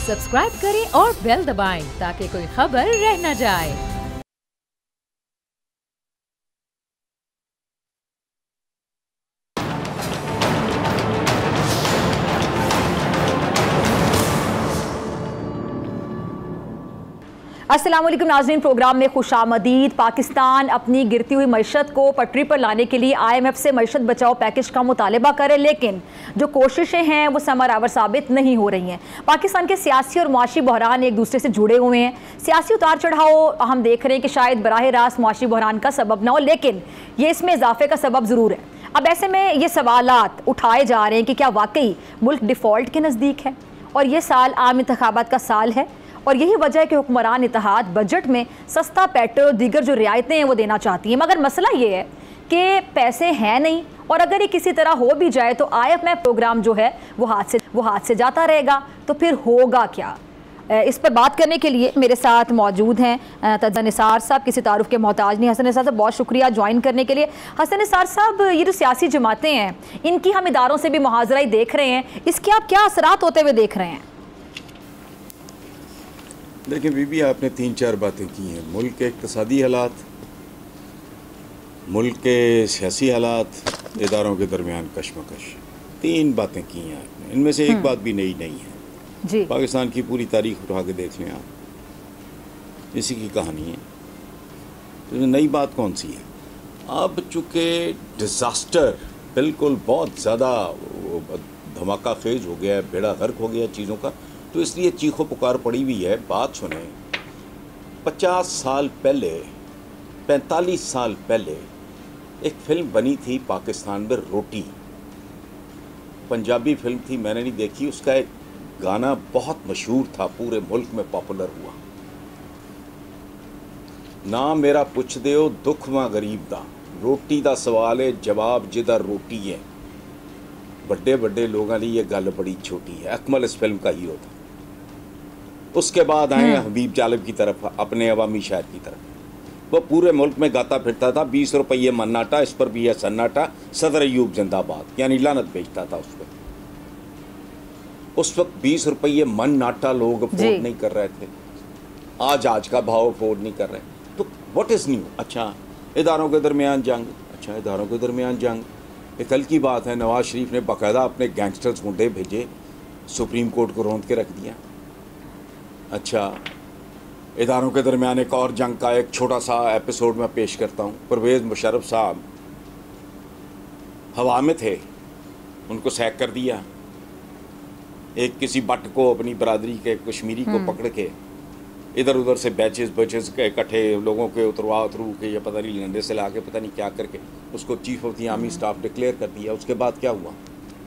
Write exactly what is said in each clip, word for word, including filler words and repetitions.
Subscribe करें और bell दबाएं ताकि कोई खबर रह न जाए। अस्सलाम वालेकुम नाज़रीन, प्रोग्राम में खुशामदीद। पाकिस्तान अपनी गिरती हुई मईशत को पटरी पर लाने के लिए आई एम एफ से मईशत बचाओ पैकेज का मुतालबा करे, लेकिन जो कोशिशें हैं वो समरावर साबित नहीं हो रही हैं। पाकिस्तान के सियासी और मुआशी बहरान एक दूसरे से जुड़े हुए हैं। सियासी उतार चढ़ाव हम देख रहे हैं कि शायद बराह रास्त मुआशी बहरान का सबब ना हो, लेकिन ये इसमें इजाफे का सबब ज़रूर है। अब ऐसे में ये सवालात उठाए जा रहे हैं कि क्या वाकई मुल्क डिफ़ॉल्ट के नज़दीक है और ये साल आम इंतखाबात का साल है, और यही वजह है कि हुक्मरान इत्तेहाद बजट में सस्ता पेट्रोल दीगर जो रियायतें हैं वो देना चाहती है। मगर मसला ये है कि पैसे हैं नहीं, और अगर ये किसी तरह हो भी जाए तो आई एम एफ प्रोग्राम जो है वो हाथ से वो हाथ से जाता रहेगा, तो फिर होगा क्या। इस पर बात करने के लिए मेरे साथ मौजूद हैं तज्ज़ा निसार साहब, किसी तारुफ के मोहताज नहीं। हसन निसार साहब बहुत शुक्रिया ज्वाइन करने के लिए। हसन निसार साहब, ये जो सियासी जमातें हैं इनकी हम इदारों से भी मुहाजरा ही देख रहे हैं, इसके आप क्या असरात होते हुए देख रहे हैं? देखिए बीबी, आपने तीन चार बातें की हैं। मुल्क के इक़्तिसादी हालात, मुल्क के सियासी हालात, इदारों के दरमियान कशमकश, तीन बातें की हैं आपने। इनमें से एक बात भी नई नहीं है जी। पाकिस्तान की पूरी तारीख उठा के देख लें आप, इसी की कहानी है। तो नई बात कौन सी है? अब चूँकि डिज़ास्टर बिल्कुल बहुत ज़्यादा धमाका खेज हो गया है, बेड़ा गर्क हो गया चीज़ों का, तो इसलिए चीखो पुकार पड़ी हुई है। बात सुने, पचास साल पहले, पैंतालीस साल पहले एक फ़िल्म बनी थी पाकिस्तान में, रोटी, पंजाबी फ़िल्म थी, मैंने नहीं देखी। उसका एक गाना बहुत मशहूर था, पूरे मुल्क में पॉपुलर हुआ। ना मेरा पुछ दियो दुख मां गरीब दा, रोटी दा सवाल है जवाब जिधर रोटी है। बड़े बड़े लोगों की ये गल बड़ी छोटी है। अकमल इस फिल्म का हीरो था। उसके बाद आए हबीब जालिब की तरफ, अपने अवामी शायर की तरफ। वो पूरे मुल्क में गाता फिरता था, बीस रुपये मन्नाटा, इस पर भी है सन्नाटा, सदर अयूब जिंदाबाद, यानी लानत बेचता था उस पर। उस वक्त बीस रुपये मन्नाटा लोग अफोर्ड नहीं कर रहे थे, आज आज का भाव अफोर्ड नहीं कर रहे। तो व्हाट इज़ न्यू? अच्छा, इदारों के दरमियान जंग, अच्छा इदारों के दरमियान जंग, एक कल की बात है, नवाज शरीफ ने बाकायदा अपने गैंगस्टर्स मुंडे भेजे, सुप्रीम कोर्ट को रौंद के रख दिया। अच्छा, इदारों के दरमियान एक और जंग का एक छोटा सा एपिसोड में पेश करता हूँ। परवेज़ मुशर्रफ साहब हवा में थे, उनको सैक कर दिया। एक किसी बट को, अपनी बरादरी के कश्मीरी को पकड़ के इधर उधर से बैचेस बैचेस के इकट्ठे लोगों के उतरवा उतरू के, या पता नहीं लंडे से ला के पता नहीं क्या करके उसको chief of the army staff declare कर दिया। उसके बाद क्या हुआ?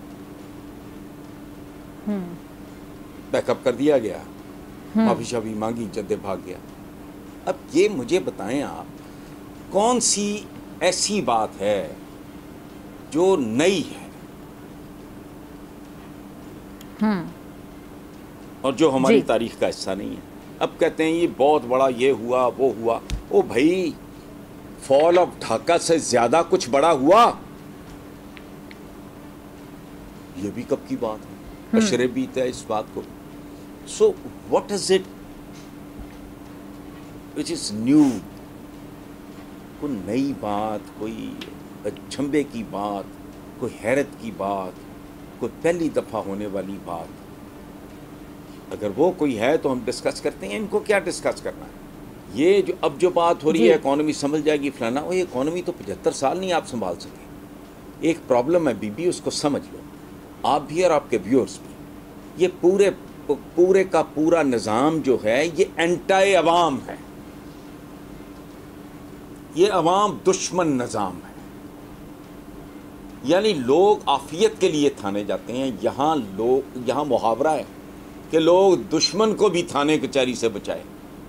बैकअप कर दिया गया, माफी शाफी मांगी, जद्दे भाग गया। अब ये मुझे बताएं आप, कौन सी ऐसी बात है जो नई है और जो हमारी तारीख का हिस्सा नहीं है? अब कहते हैं ये बहुत बड़ा ये हुआ वो हुआ। ओ भाई, फॉल ऑफ ढाका से ज्यादा कुछ बड़ा हुआ? ये भी कब की बात है? अशरे बीत है इस बात को। So what is it which is new? कोई नई बात, कोई अचंभे की बात, कोई हैरत की बात, कोई पहली दफा होने वाली बात, अगर वो कोई है तो हम डिस्कस करते हैं। इनको क्या डिस्कस करना है? ये जो अब जो बात हो रही है, इकॉनमी संभल जाएगी फलाना, वो इकॉनमी तो पचहत्तर साल नहीं आप संभाल सके। एक प्रॉब्लम है बीबी, उसको समझ लो आप भी और आपके व्यूअर्स भी। ये पूरे पूरे का पूरा निज़ाम जो है ये एंटी अवाम है, ये अवाम दुश्मन निज़ाम है। यानी लोग आफियत के लिए थाने जाते हैं, यहाँ लोग, यहाँ मुहावरा है कि लोग दुश्मन को भी थाने कचहरी से बचाए।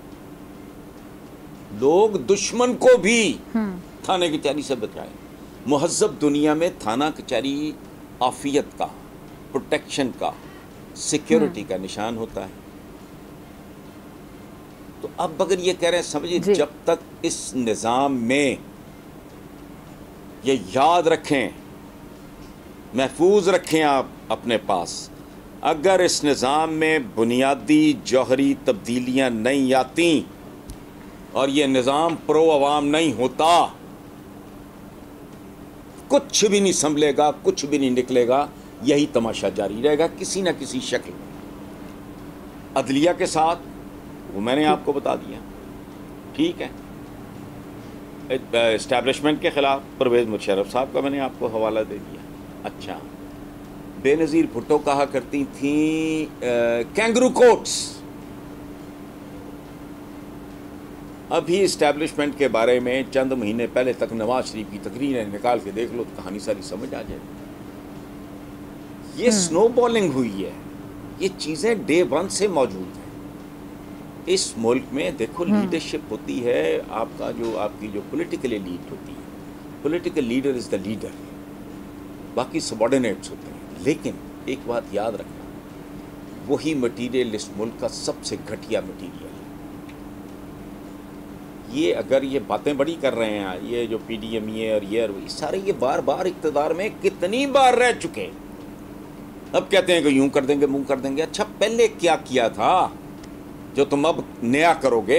लोग दुश्मन को भी थाने कचहरी से बचाए। मुहज़्ज़ब दुनिया में थाना कचहरी आफियत का, प्रोटेक्शन का, सिक्योरिटी का निशान होता है। तो अब अगर ये कह रहे हैं, समझिए, जब तक इस निज़ाम में ये याद रखें, महफूज रखें आप अपने पास अगर इस निज़ाम में बुनियादी जौहरी तब्दीलियां नहीं आती और ये निज़ाम प्रो अवाम नहीं होता, कुछ भी नहीं संभलेगा, कुछ भी नहीं निकलेगा। यही तमाशा जारी रहेगा किसी न किसी शक्ल में। अदलिया के साथ वो मैंने आपको बता दिया, ठीक है। इस्टेब्लिशमेंट के ख़िलाफ़ परवेज़ मुशर्रफ साहब का मैंने आपको हवाला दे दिया। अच्छा, बेनज़ीर भुट्टो कहा करती थी कैंगरू कोर्ट्स। अभी इस्टेब्लिशमेंट के बारे में चंद महीने पहले तक नवाज शरीफ की तकरीरें निकाल के देख लो तो कहानी सारी समझ आ जाए। ये स्नो बॉलिंग हुई है, ये चीज़ें डे वन से मौजूद हैं इस मुल्क में। देखो, लीडरशिप होती है, आपका जो आपकी जो पॉलिटिकल लीड होती है, political leader is the leader, बाकी सबॉर्डिनेट्स होते हैं। लेकिन एक बात याद रखना, वही मटीरियल इस मुल्क का सबसे घटिया मटीरियल है। ये अगर ये बातें बड़ी कर रहे हैं, ये जो पी डी एम ई और ये और सारे, ये बार बार इक़्तिदार में कितनी बार रह चुके, अब कहते हैं कि यूं कर देंगे, मुंह कर देंगे। अच्छा, पहले क्या किया था जो तुम अब नया करोगे?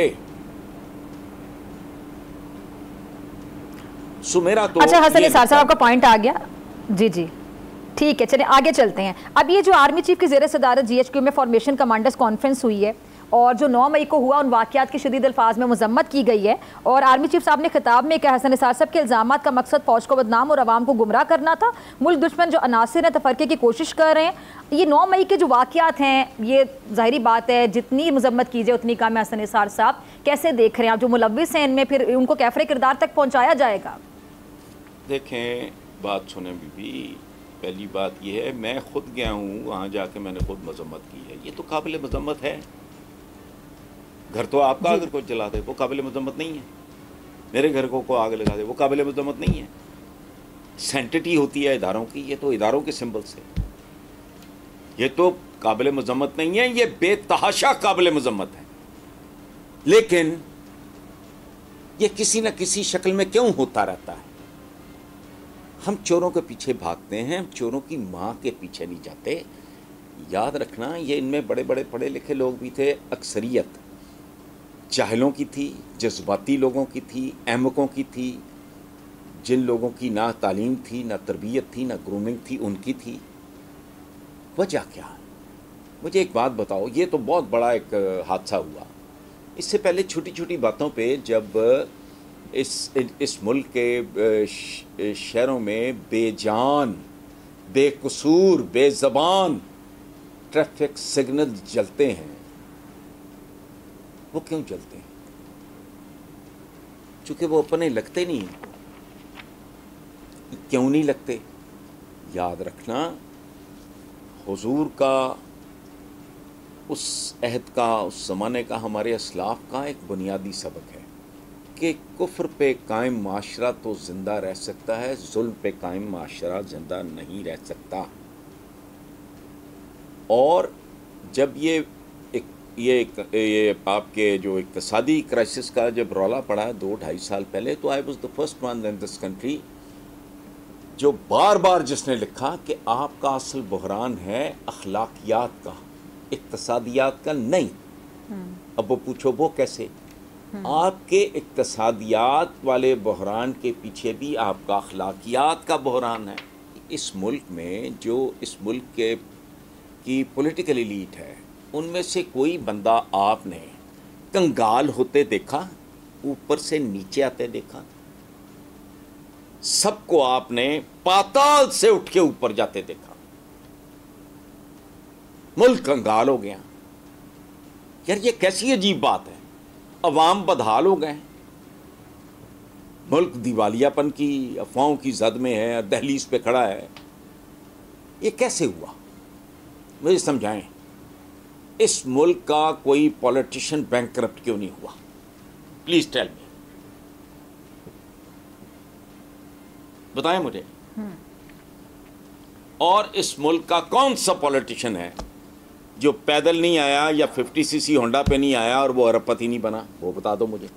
सो मेरा तो अच्छा हसन निसार साहब, आपका पॉइंट आ गया। जी जी, ठीक है, चलिए आगे चलते हैं। अब ये जो आर्मी चीफ की ज़ेर सदारत जी एच क्यू में फॉर्मेशन कमांडर्स कॉन्फ्रेंस हुई है और जो नौ मई को हुआ, उन वाक़यात की शदीद अल्फाज में मजम्मत की गई है। और आर्मी चीफ साहब ने खिताब में कहा, हसन निसार साहब के इल्ज़ामात का मकसद फौज को बदनाम और आवाम को गुमराह करना था। मुल्क दुश्मन जो अनासिर हैं तफरके की कोशिश कर रहे हैं। ये नौ मई के जो वाक़यात हैं, ये ज़ाहिरी बात है जितनी मजम्मत की जाए उतनी कम है। हसन निसार साहब कैसे देख रहे हैं आप, जो मुलव्विस हैं इनमें, फिर उनको कैफरे किरदार तक पहुँचाया जाएगा? देखें, बात सुने बीबी, पहली बात यह है, मैं खुद गया हूँ वहाँ जाके, मैंने खुद मजम्मत की है। ये तो काबिल मजम्मत है। घर तो आपका अगर कोई जला दे वो काबिल मजम्मत नहीं है, मेरे घर को को आग लगा दे वो काबिल मजम्मत नहीं है। सेंटिटी होती है इदारों की, ये तो इदारों के सिंबल से, ये तो काबिल मजम्मत नहीं है, ये बेतहाशा काबिल मजम्मत है। लेकिन ये किसी न किसी शक्ल में क्यों होता रहता है? हम चोरों के पीछे भागते हैं, हम चोरों की माँ के पीछे नहीं जाते। याद रखना, ये इनमें बड़े बड़े पढ़े लिखे लोग भी थे, अक्सरियत जाहिलों की थी, जज्बाती लोगों की थी, अहमकों की थी, जिन लोगों की ना तालीम थी, ना तरबियत थी, ना ग्रूमिंग थी, उनकी थी। वजह क्या? मुझे एक बात बताओ, ये तो बहुत बड़ा एक हादसा हुआ। इससे पहले छोटी छोटी बातों पे जब इस इस मुल्क के शहरों में बेजान, बेकसूर, बेज़बान ट्रैफिक सिग्नल जलते हैं, वो क्यों जलते हैं? चूँकि वो अपने लगते नहीं हैं। क्यों नहीं लगते? याद रखना, हुजूर का, उस अहद का, उस ज़माने का, हमारे असलाफ का एक बुनियादी सबक है कि कुफ्र पे कायम माशरा तो ज़िंदा रह सकता है, जुल्म पे कायम माशरा ज़िंदा नहीं रह सकता। और जब ये एक ये एक, ये आपके जो इक़्तिसादी क्राइसिस का जब रौला पड़ा दो ढाई साल पहले, तो I was the first one in this country जो बार बार जिसने लिखा कि आपका असल बहरान है अखलाकियात का, इक़्तिसादियात का नहीं। अब वो पूछो वो कैसे? आपके इक़्तिसादियात वाले बहरान के पीछे भी आपका अखलाकियात का बहरान है। इस मुल्क में जो इस मुल्क के की पॉलिटिकल एलीट है, उनमें से कोई बंदा आपने कंगाल होते देखा, ऊपर से नीचे आते देखा? सबको आपने पाताल से उठ के ऊपर जाते देखा। मुल्क कंगाल हो गया। यार ये कैसी अजीब बात है। अवाम बदहाल हो गए, मुल्क दिवालियापन की अफवाहों की जद में है, दहलीज पे खड़ा है। ये कैसे हुआ? मुझे समझाएं। इस मुल्क का कोई पॉलिटिशियन बैंकरप्ट क्यों नहीं हुआ? प्लीज टेल मी, बताएं मुझे। और इस मुल्क का कौन सा पॉलिटिशियन है जो पैदल नहीं आया या फिफ्टी सीसी होंडा पे नहीं आया और वो अरबपति नहीं बना? वो बता दो मुझे।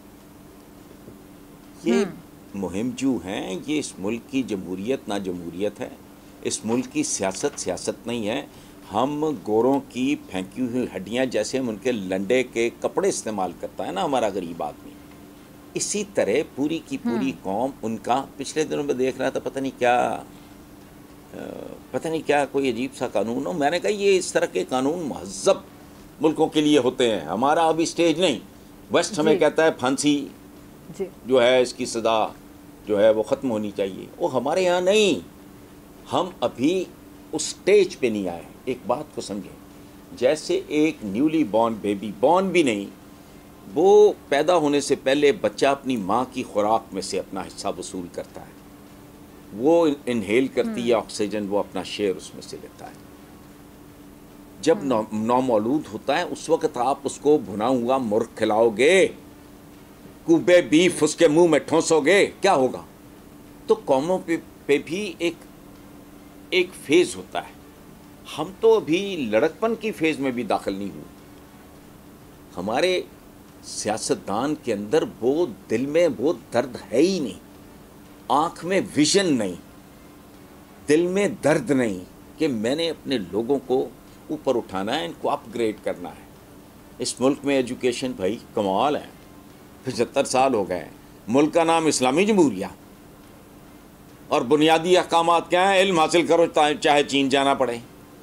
ये मुहिम जो हैं, ये इस मुल्क की जमहूरियत ना जमहूरियत है, इस मुल्क की सियासत सियासत नहीं है। हम गोरों की फेंकी हुई हड्डियां जैसे हम उनके लंडे के कपड़े इस्तेमाल करता है ना हमारा गरीब आदमी, इसी तरह पूरी की पूरी कौम उनका। पिछले दिनों में देख रहा था, पता नहीं क्या पता नहीं क्या कोई अजीब सा कानून हो। मैंने कहा ये इस तरह के कानून महज़ब मुल्कों के लिए होते हैं, हमारा अभी स्टेज नहीं। वेस्ट हमें कहता है फांसी जी। जो है इसकी सज़ा जो है वो ख़त्म होनी चाहिए, वो हमारे यहाँ नहीं। हम अभी उस स्टेज पे नहीं आए। एक बात को समझें, जैसे एक न्यूली बॉर्न बेबी, बॉर्न भी नहीं, वो पैदा होने से पहले बच्चा अपनी माँ की खुराक में से अपना हिस्सा वसूल करता है, वो इनहेल करती है ऑक्सीजन, वो अपना शेयर उसमें से लेता है। जब नौ नौमौलूद होता है उस वक्त आप उसको भुना हुआ मुर्ग खिलाओगे, कुबे बीफ उसके मुंह में ठोंसोगे, क्या होगा? तो कौमों पे, पे भी एक एक फेज़ होता है। हम तो अभी लड़कपन की फेज़ में भी दाखिल नहीं हुए। हमारे सियासतदान के अंदर वो दिल में वो दर्द है ही नहीं, आँख में विजन नहीं, दिल में दर्द नहीं कि मैंने अपने लोगों को ऊपर उठाना है, इनको अपग्रेड करना है। इस मुल्क में एजुकेशन भाई कमाल है, पचहत्तर साल हो गए, मुल्क का नाम इस्लामी जमहूरिया, और बुनियादी अहकामात क्या हैं? इल्म हासिल करो चाहे चीन जाना पड़े।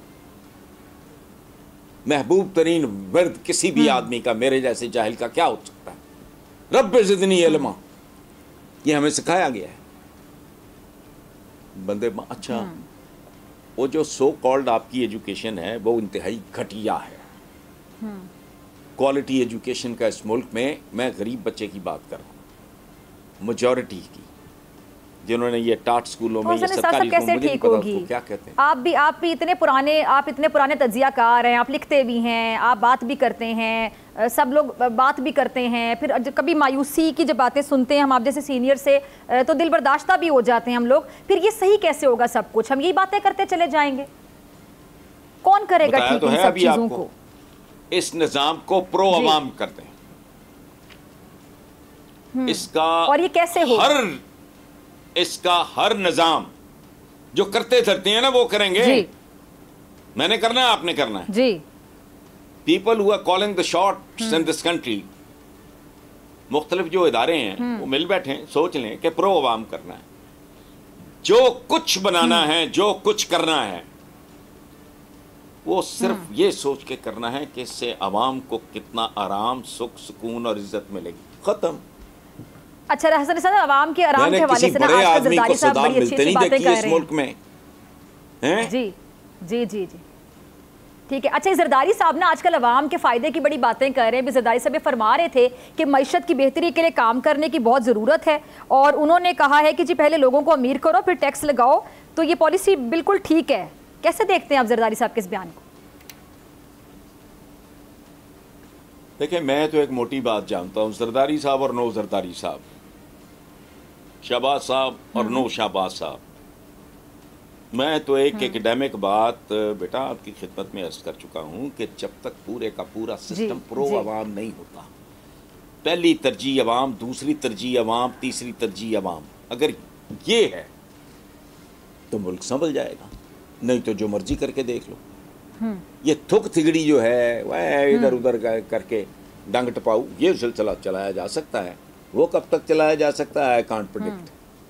महबूब तरीन वर्द किसी भी आदमी का, मेरे जैसे जाहिल का, क्या हो सकता है? रब ज़िदनी इल्मा, ये हमें सिखाया गया है। बंदे अच्छा, वो जो सो कॉल्ड आपकी एजुकेशन है वो इंतहाई घटिया है। क्वालिटी एजुकेशन का इस मुल्क में, मैं गरीब बच्चे की बात कर रहा हूँ, मेजॉरिटी की, जिन्होंने ये टाट स्कूलों में, ये सरकारी कैसे ठीक होगी? क्या कहते हैं? आप भी आप भी इतने पुराने आप इतने पुराने तज्जियाकार हैं, आप लिखते भी हैं, आप बात भी करते हैं, सब लोग बात भी करते हैं, फिर कभी मायूसी की जब बातें सुनते हैं हम आप जैसे सीनियर से तो दिल बर्दाश्ता भी हो जाते हैं हम लोग। फिर ये सही कैसे होगा सब कुछ? हम यही बातें करते चले जाएंगे, कौन करेगा ठीक इन सब चीजों को? इस निजाम को प्रो अवाम करते हैं, इसका और ये कैसे हो? हर इसका हर निजाम जो करते धरते हैं ना वो करेंगे जी। मैंने करना है, आपने करना है जी। People who are calling the shots in this country, मुख्तलिफ जो इदारे हैं वो मिल बैठे हैं, सोच लें कि प्रो अवाम करना है, जो कुछ बनाना है, जो कुछ करना है, वो सिर्फ ये सोच के करना है कि इससे अवाम को कितना आराम, सुख, सुकून और इज्जत मिलेगी। खत्म। अच्छा हसन साहब, आवाम के आराम के हवाले से ना आज जरदारी साहब बड़ी अच्छी अच्छी बातें कर रहे हैं मुल्क में, हैं? जी जी जी जी ठीक है। अच्छा, जरदारी साहब ना आजकल आवाम के फ़ायदे की बड़ी बातें कर रहे हैं। जरदारी साहब ये फरमा रहे थे कि मईशत की बेहतरी के लिए काम करने की बहुत ज़रूरत है, और उन्होंने कहा है कि जी पहले लोगों को अमीर करो फिर टैक्स लगाओ, तो ये पॉलिसी बिल्कुल ठीक है। कैसे देखते हैं आप जरदारी साहब के इस बयान को? देखिए, मैं तो एक मोटी बात जानता हूँ, जरदारी साहब और नो जरदारी साहब, शहबाज साहब और नो शहबाज साहब, मैं तो एक एकेडमिक बात बेटा आपकी खिदमत में अर्ज कर चुका हूँ कि जब तक पूरे का पूरा सिस्टम प्रो अवाम नहीं होता, पहली तरजीह अवाम, दूसरी तरजीह अवाम, तीसरी तरजीह अवाम, अगर ये है तो मुल्क संभल जाएगा, नहीं तो जो मर्जी करके देख लो। ये थुक थिगड़ी जो है वह इधर उधर करके डंग टपाऊ, ये सिलसिला चलाया जा सकता है, वो कब तक चलाया जा सकता है, कांट प्रेडिक्ट।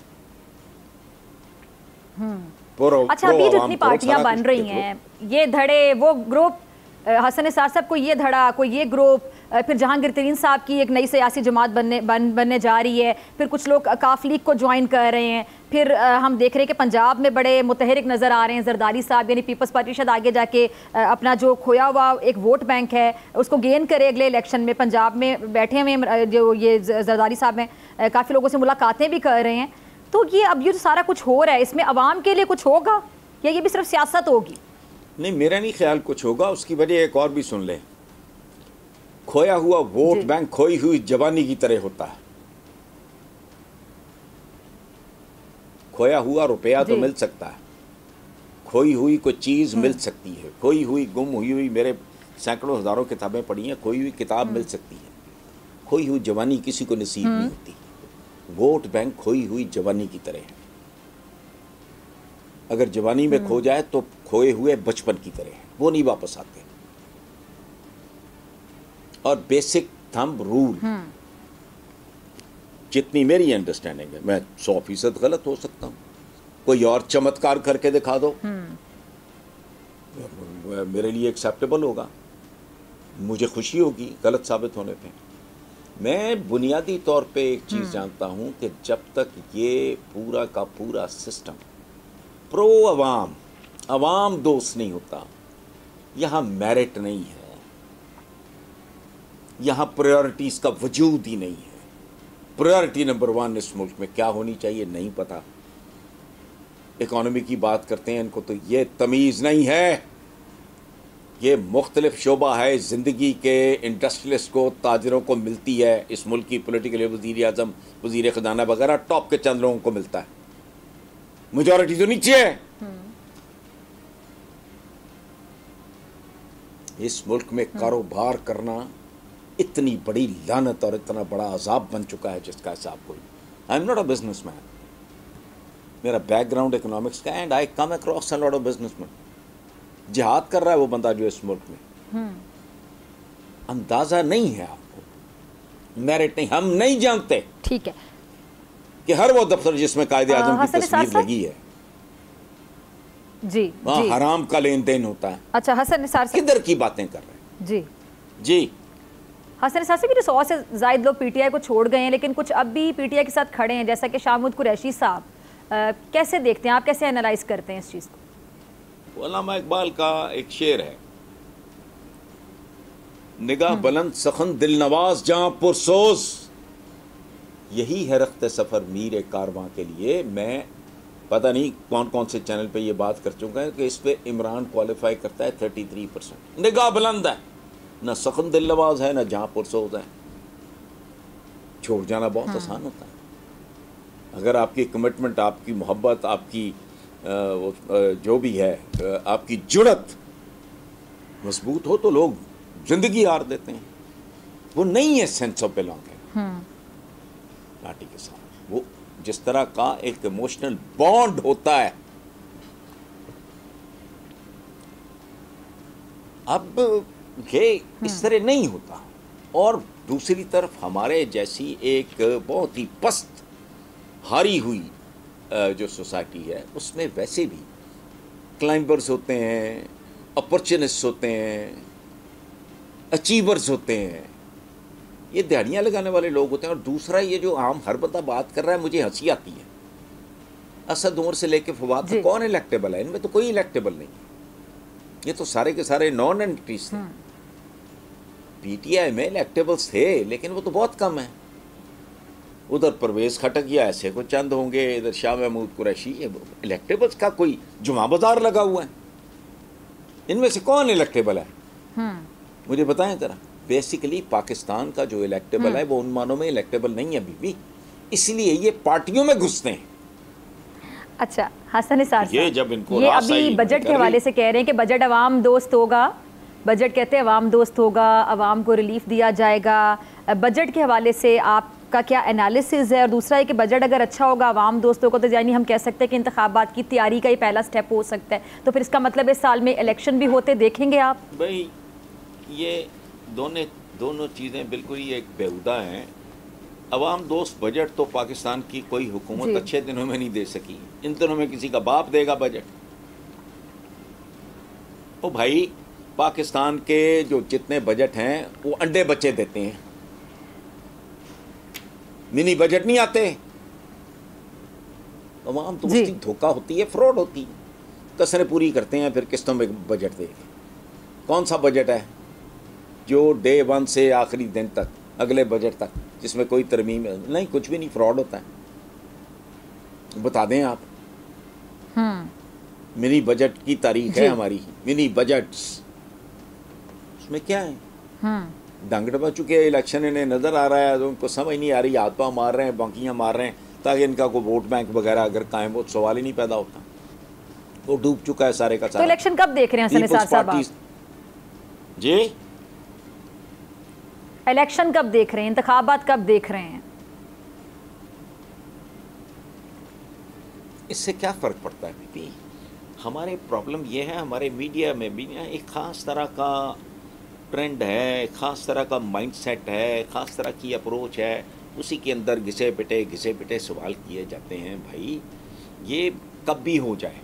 अच्छा, अभी जो इतनी पार्टियां बन रही हैं, ये धड़े, वो ग्रुप, हसन निसार साहब को ये धड़ा, कोई ये ग्रुप, फिर जहांगीर तरीन साहब की एक नई सियासी जमात बनने बन बनने जा रही है, फिर कुछ लोग काफ लीग को ज्वाइन कर रहे हैं, फिर हम देख रहे हैं कि पंजाब में बड़े मुतहरिक नज़र आ रहे हैं जरदारी साहब, यानी पीपल्स पार्टी शायद आगे जाके अपना जो खोया हुआ एक वोट बैंक है उसको गेन करे अगले इलेक्शन में। पंजाब में बैठे हुए जो ये जरदारी साहब हैं, काफ़ी लोगों से मुलाकातें भी कर रहे हैं। तो ये अब ये जो सारा कुछ हो रहा है, इसमें अवाम के लिए कुछ होगा या ये भी सिर्फ सियासत होगी? नहीं, मेरा नहीं ख्याल कुछ होगा। उसकी वजह एक और भी सुन लें, खोया हुआ वोट बैंक खोई हुई जवानी की तरह होता है। खोया हुआ रुपया तो मिल सकता है, खोई हुई कोई चीज़ मिल सकती है, खोई हुई गुम हुई हुई, मेरे सैकड़ों हज़ारों किताबें पढ़ी हैं, खोई हुई किताब मिल सकती है, खोई हुई जवानी किसी को नसीब नहीं होती। वोट बैंक खोई हुई जवानी की तरह है, अगर जवानी में खो जाए तो खोए हुए बचपन की तरह है, वो नहीं वापस आते। और बेसिक थंब रूल, जितनी मेरी अंडरस्टैंडिंग है, मैं सौ फीसद गलत हो सकता हूं, कोई और चमत्कार करके दिखा दो मेरे लिए एक्सेप्टेबल होगा, मुझे खुशी होगी गलत साबित होने पे। मैं बुनियादी तौर पे एक चीज़ जानता हूं कि जब तक ये पूरा का पूरा सिस्टम प्रो अवाम अवाम दोस्त नहीं होता, यहाँ मेरिट नहीं है, यहाँ प्रायोरिटीज़ का वजूद ही नहीं है। प्रायोरिटी नंबर वन इस मुल्क में क्या होनी चाहिए नहीं पता। इकॉनमी की बात करते हैं, इनको तो ये तमीज़ नहीं है। ये मुख्तलिफ शोबा है ज़िंदगी के, इंडस्ट्रियलिस्ट को, ताजरों को मिलती है, इस मुल्क की पोलिटिकल वज़ीर आज़म, वज़ीर ख़जाना वगैरह टॉप के चंद लोगों को मिलता है, मेजॉरिटी तो नीचे है। इस मुल्क में कारोबार करना इतनी बड़ी लानत और इतना बड़ा अजाब बन चुका है जिसका हिसाब कोई। I am not a businessman, मेरा बैकग्राउंड इकोनॉमिक्स का, and I come across a lot of businessman. जिहाद कर रहा है वो बंदा जो इस मुल्क में, अंदाजा नहीं है आपको, मेरिट नहीं, हम नहीं जानते ठीक है कि हर वो दफ्तर जिसमें कायदे आजम की तस्वीर लगी है, जी वहाँ जी हराम का लेन देन होता है। अच्छा हसन निसार साहब, किधर की बातें कर रहे हैं जी जी। हसन निसार साहब, ये सौ से जायद लोग पीटीआई को छोड़ गए हैं, लेकिन कुछ अब भी पीटीआई के साथ खड़े हैं, जैसा कि शाहमूद कुरैशी साहब, कैसे देखते हैं आप, कैसे एनालाइज करते हैं इस चीज़ को? अल्लामा इकबाल का एक शेर है, निगाह बुलंद सखन दिल नवाज जहां पुरसोज, यही है रख्त सफ़र मीर कारवां के लिए। मैं पता नहीं कौन कौन से चैनल पे ये बात कर चुका है कि इस पे इमरान क्वालिफाई करता है थर्टी थ्री परसेंट। निगाह बुलंद है, न सखन दिल नवाज है, न जहां पुरसोज है। छोड़ जाना बहुत आसान होता है। अगर आपकी कमिटमेंट, आपकी मोहब्बत, आपकी आ, आ, जो भी है, आ, आपकी जुड़त मजबूत हो तो लोग जिंदगी हार देते हैं। वो नहीं है सेंस ऑफ बिलोंगिंग पार्टी के साथ। वो जिस तरह का एक इमोशनल बॉन्ड होता है, अब ये इस तरह नहीं होता। और दूसरी तरफ हमारे जैसी एक बहुत ही पस्त हारी हुई जो सोसाइटी है, उसमें वैसे भी क्लाइंबर्स होते हैं, अपॉर्चुनिस्ट होते हैं, अचीवर्स होते हैं, ये दिहाड़ियाँ लगाने वाले लोग होते हैं। और दूसरा ये जो आम हर बंदा बात कर रहा है, मुझे हंसी आती है। असद उमर से लेके फवाद तक कौन इलेक्टेबल है? इनमें तो कोई इलेक्टेबल नहीं है। ये तो सारे के सारे नॉन एंटिटीज थे। पीटीआई में इलेक्टेबल्स थे, लेकिन वो तो बहुत कम है। उधर परवेज खटकिया, ऐसे को चंद होंगे, इधर शाह महमूद कुरैशी, इलेक्टेबल्स का कोई जुमा बाजार लगा हुआ है। इनमें से कौन इलेक्टेबल है मुझे बताएं जरा। बेसिकली पाकिस्तान का जो इलेक्टेबल है वो उन मानों में इलेक्टेबल नहीं है बीबी, इसलिए ये पार्टियों में घुसते हैं। अच्छा हसन निसार साहब, ये जब इनको ये अभी बजट के हवाले से कह रहे हैं कि बजट अवाम दोस्त होगा, बजट कहते हैं अवाम दोस्त होगा, अवाम को रिलीफ दिया जाएगा। बजट के हवाले से आपका क्या एनालिसिस है? और दूसरा है कि बजट अगर अच्छा होगा, अवाम दोस्त होगा, तो यानी हम कह सकते हैं कि इंतखाबात की तैयारी का ही पहला स्टेप हो सकता है। तो फिर इसका मतलब इस साल में इलेक्शन भी होते देखेंगे आप? भाई ये दोनों दोनों चीज़ें बिल्कुल ही एक बेहुदा हैं। अवाम दोस्त बजट तो पाकिस्तान की कोई हुकूमत अच्छे दिनों में नहीं दे सकी। इन दिनों में किसी का बाप देगा बजट? ओ भाई, पाकिस्तान के जो जितने बजट हैं वो अंडे बच्चे देते हैं, मिनी बजट नहीं आते। अवाम दोस्ती धोखा होती है, फ्रॉड होती है, कसरें पूरी करते हैं, फिर किस्तों में बजट देते। कौन सा बजट है जो डे वन से आखिरी दिन तक, अगले बजट तक, जिसमें कोई तरमीम नहीं, कुछ भी नहीं, फ्रॉड होता है। बता दें आप। मिनी बजट की तारीख है हमारी, मिनी बजट्स, उसमें क्या है? डंग डबा चुके हैं इलेक्शन, इन्हें नज़र आ रहा है तो उनको समझ नहीं आ रही, हाथ पाँव मार रहे हैं, बांकियाँ मार रहे हैं ताकि इनका कोई वोट बैंक वगैरह अगर कायम हो, सवाल ही नहीं पैदा होता। वो डूब चुका है सारे का सारा। तो इलेक्शन कब देख रहे हैं हसन निसार साहब आप? जी, इलेक्शन कब देख रहे हैं, इंतखाबात कब देख रहे हैं? इससे क्या फ़र्क पड़ता है बीबी? हमारे प्रॉब्लम ये है, हमारे मीडिया में भी ना एक ख़ास तरह का ट्रेंड है, ख़ास तरह का माइंडसेट है, ख़ास तरह की अप्रोच है, उसी के अंदर घिसे पिटे घिसे पिटे सवाल किए जाते हैं। भाई ये कब भी हो जाए,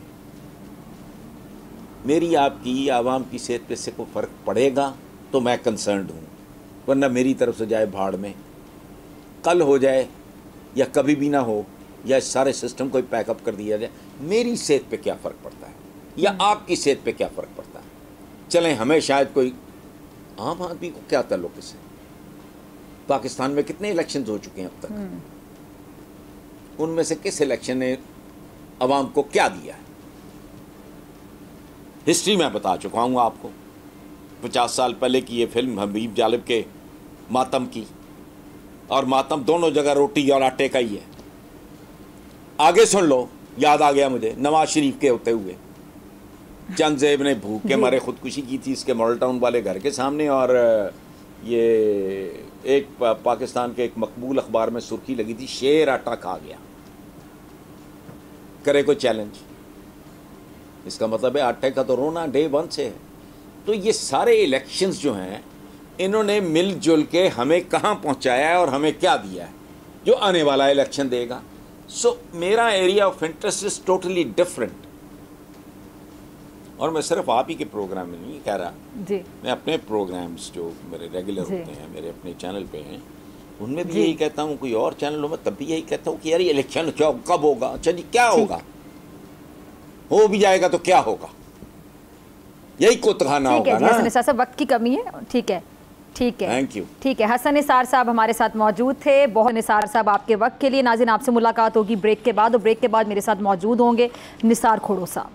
मेरी आपकी आवाम की सेहत पे से कोई फ़र्क पड़ेगा तो मैं कंसर्न्ड हूँ, वरना मेरी तरफ से जाए भाड़ में। कल हो जाए या कभी भी ना हो, या सारे सिस्टम को पैकअप कर दिया जाए, मेरी सेहत पे क्या फ़र्क पड़ता है या आपकी सेहत पे क्या फ़र्क पड़ता है। चलें, हमें शायद कोई आम आदमी को क्या ताल्लुक इससे। पाकिस्तान में कितने इलेक्शन हो चुके हैं अब तक, उनमें से किस इलेक्शन ने अवाम को क्या दिया है? हिस्ट्री मैं बता चुका हूँ आपको। पचास साल पहले की ये फिल्म हबीब जालिब के मातम की, और मातम दोनों जगह रोटी और आटे का ही है। आगे सुन लो, याद आ गया मुझे, नवाज शरीफ के होते हुए चंद ज़ेब ने भूख के मारे खुदकुशी की थी इसके मॉडल टाउन वाले घर के सामने, और ये एक पाकिस्तान के एक मकबूल अखबार में सुर्खी लगी थी, शेर आटा खा गया। करे कोई चैलेंज, इसका मतलब है आटे का तो रोना डे वन से है। तो ये सारे इलेक्शंस जो हैं, इन्होंने मिलजुल के हमें कहाँ पहुँचाया है और हमें क्या दिया है जो आने वाला इलेक्शन देगा। सो so, मेरा area of interest is totally different. और मैं सिर्फ आप ही के प्रोग्राम में नहीं कह रहा जी, मैं अपने प्रोग्राम्स जो मेरे रेगुलर होते हैं, मेरे अपने चैनल पे हैं, उनमें भी यही कहता हूँ। कोई और चैनल हो मैं तब भी यही कहता हूँ कि यार ये इलेक्शन क्या कब होगा, अच्छा जी क्या होगा, हो भी जाएगा तो क्या होगा, यही कुतखाना होगा ना। हसन वक्त की कमी है, ठीक है ठीक है थैंक यू। ठीक है, हसन निसार साहब हमारे साथ मौजूद थे। बहुत निसार साहब आपके वक्त के लिए। नाज़रीन, आपसे मुलाकात होगी ब्रेक के बाद, और ब्रेक के बाद मेरे साथ मौजूद होंगे निसार खोड़ो साहब।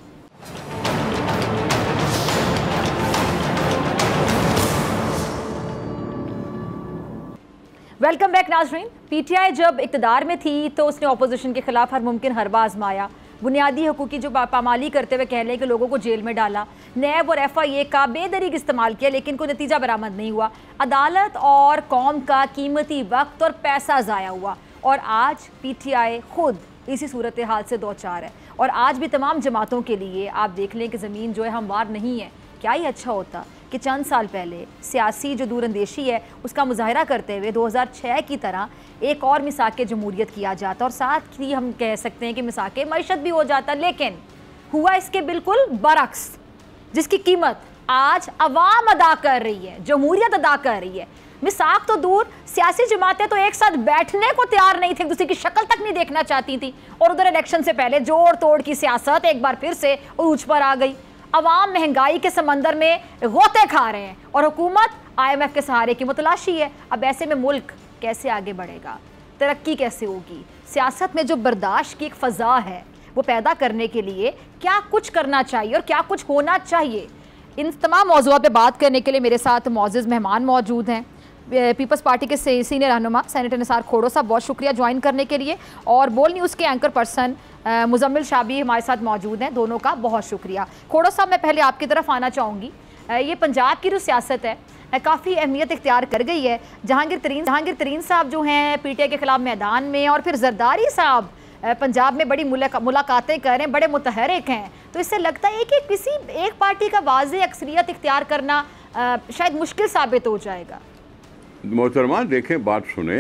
वेलकम बैक नाज़रीन। पीटीआई जब इक़्तिदार में थी तो उसने अपोजिशन के खिलाफ हर मुमकिन हरबा आजमाया, बुनियादी हकूक़ की जो पामाली करते हुए कह लें कि लोगों को जेल में डाला, नैब और एफ आई ए का बेदरीक इस्तेमाल किया, लेकिन कोई नतीजा बरामद नहीं हुआ। अदालत और कौम का कीमती वक्त और पैसा ज़ाया हुआ, और आज पी टी आई खुद इसी सूरत हाल से दो चार है। और आज भी तमाम जमातों के लिए आप देख लें कि ज़मीन जो है हमवार नहीं है। क्या ही अच्छा होता कि चंद साल पहले सियासी जो दूरअंदेशी है उसका मुजाहरा करते हुए दो हज़ार छह की तरह एक और मिसाक जमहूरियत किया जाता, और साथ ही हम कह सकते हैं कि मिसाक मईशत भी हो जाता। लेकिन हुआ इसके बिल्कुल बरक्स, जिसकी कीमत आज अवाम अदा कर रही है, जमहूरियत अदा कर रही है। मिसाक तो दूर, सियासी जमातें तो एक साथ बैठने को तैयार नहीं थी, दूसरी की शक्ल तक नहीं देखना चाहती थी, और उधर इलेक्शन से पहले जोड़ तोड़ की सियासत एक बार फिर से उरूज पर आ गई। अवाम महंगाई के समंदर में गोते खा रहे हैं, और हुकूमत आई एम एफ के सहारे की मुतलाशी है। अब ऐसे में मुल्क कैसे आगे बढ़ेगा, तरक्की कैसे होगी? सियासत में जो बर्दाश्त की एक फ़ज़ा है वो पैदा करने के लिए क्या कुछ करना चाहिए और क्या कुछ होना चाहिए, इन तमाम मौज़ूआत पे बात करने के लिए मेरे साथ मौजूद मेहमान मौजूद हैं। पीपल्स पार्टी के सीनियर रहनुमा सेनेटर निसार खोड़ो साहब, बहुत शुक्रिया ज्वाइन करने के लिए, और बोल न्यूज़ के एंकर पर्सन मुजम्मिल शाह भी हमारे साथ मौजूद हैं, दोनों का बहुत शुक्रिया। खोड़ो साहब, मैं पहले आपकी तरफ आना चाहूँगी। ये पंजाब की जो सियासत है काफ़ी अहमियत इख्तियार कर गई है। जहांगीर तरीन जहांगीर तरीन साहब जो हैं पीटीआई के खिलाफ मैदान में, और फिर जरदारी साहब पंजाब में बड़ी मुलाकातें कर रहे हैं, बड़े मुतहरिक हैं। तो इससे लगता है कि किसी एक पार्टी का वाज़ेह अक्सरियत इख्तियार करना शायद मुश्किल साबित हो जाएगा। मोहतरमा देखें, बात सुने।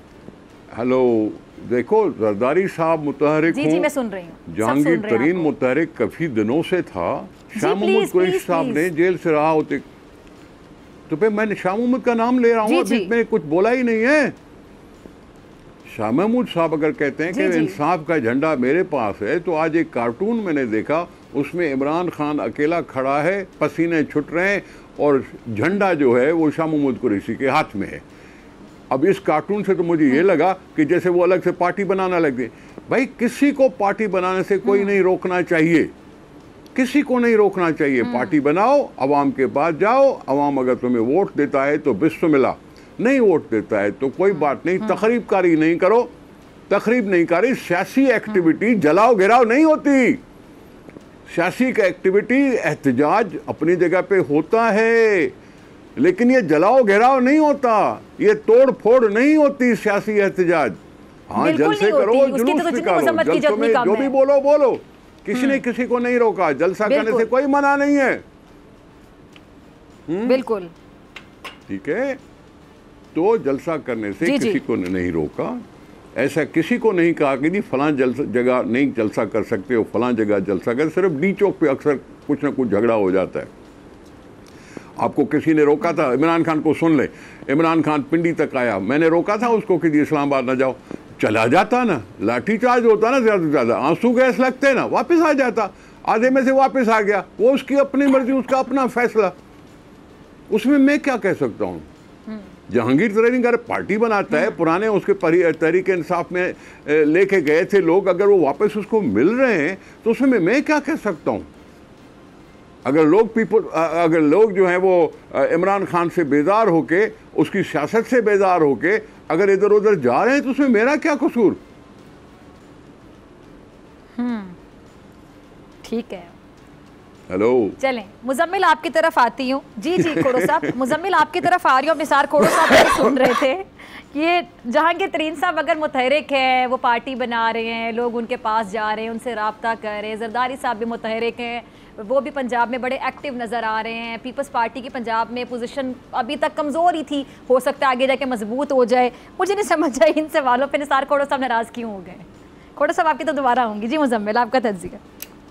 हेलो, देखो, जरदारी साहब मुतहरिक जी, जी, मैं सुन रही हूँ। जहांगीर तरीन मुतहरिक काफ़ी दिनों से था। शाह महमूद कुरैशी साहब ने जेल से रहा होते तो फिर मैं शाह महमूद का नाम ले रहा हूँ, अभी मैंने कुछ बोला ही नहीं है। शाह महमूद साहब अगर कहते हैं कि इंसाफ का झंडा मेरे पास है, तो आज एक कार्टून मैंने देखा, उसमें इमरान खान अकेला खड़ा है, पसीने छुट रहे हैं, और झंडा जो है वो शाह महमूद कुरैशी के हाथ में है। अब इस कार्टून से तो मुझे ये लगा कि जैसे वो अलग से पार्टी बनाना लग गए। भाई, किसी को पार्टी बनाने से कोई नहीं रोकना चाहिए, किसी को नहीं रोकना चाहिए। पार्टी बनाओ, अवाम के पास जाओ, अवाम अगर तुम्हें वोट देता है तो बिस्मिल्लाह, नहीं वोट देता है तो कोई बात नहीं। तकरीब कारी नहीं करो, तकरीब नहीं करी। सियासी एक्टिविटी जलाओ गिराओ नहीं होती। सियासी का एक्टिविटी एहतजाज अपनी जगह पे होता है, लेकिन ये जलाओ घेराव नहीं होता, ये तोड़ फोड़ नहीं होती सियासी एहतजाज। हाँ, जलसे करो, जुलूस निकालो, जलसों में जो भी बोलो बोलो, किसी ने किसी को नहीं रोका, जलसा करने से कोई मना नहीं है। बिल्कुल ठीक है, तो जलसा करने से जी, किसी जी। को नहीं रोका, ऐसा किसी को नहीं कहा कि जी फलां जलसा जगह नहीं जलसा कर सकते हो, फलां जगह जलसा कर। सिर्फ डी चौक पे अक्सर कुछ ना कुछ झगड़ा हो जाता है। आपको किसी ने रोका था, इमरान खान को सुन ले, इमरान खान पिंडी तक आया, मैंने रोका था उसको कि जी इस्लामाबाद ना जाओ, चला जाता ना, लाठी चार्ज होता ना ज़्यादा से ज़्यादा, आंसू गैस लगते ना, वापस आ जाता, आधे में से वापस आ गया, वो उसकी अपनी मर्जी, उसका अपना फैसला, उसमें मैं क्या कह सकता हूँ। जहांगीर तरीन अगर पार्टी बनाता है, पुराने उसके तहरीक इंसाफ में लेके गए थे लोग, अगर वो वापस उसको मिल रहे हैं तो उसमें मैं क्या कह सकता हूँ। अगर लोग पीपल अगर लोग जो हैं वो इमरान खान से बेजार होके, उसकी सियासत से बेजार होके अगर इधर उधर जा रहे हैं तो उसमें मेरा क्या कसूर। हम्म ठीक है, हेलो, चलें मुजम्मिल आपकी तरफ आती हूँ। जी जी खोड़ो साहब, मुजम्मिल आपकी तरफ आ रही हूँ। निसार खोड़ो साहब सुन रहे थे कि ये जहांगीर तरीन साहब अगर मुतहरिक है, वो पार्टी बना रहे हैं, लोग उनके पास जा रहे हैं, उनसे रब्ता कर रहे हैं, जरदारी साहब भी मुतहरिक हैं, वो भी पंजाब में बड़े एक्टिव नज़र आ रहे हैं, पीपल्स पार्टी की पंजाब में पोजीशन अभी तक कमज़ोर ही थी, हो सकता है आगे जाके मजबूत हो जाए। मुझे नहीं समझ आई इन सवालों पे निसार खोड़ो साहब नाराज़ क्यों हो गए। खोड़ो साहब आपकी तो दोबारा होंगी। जी मुजम्मिल आपका तज्ज़िया।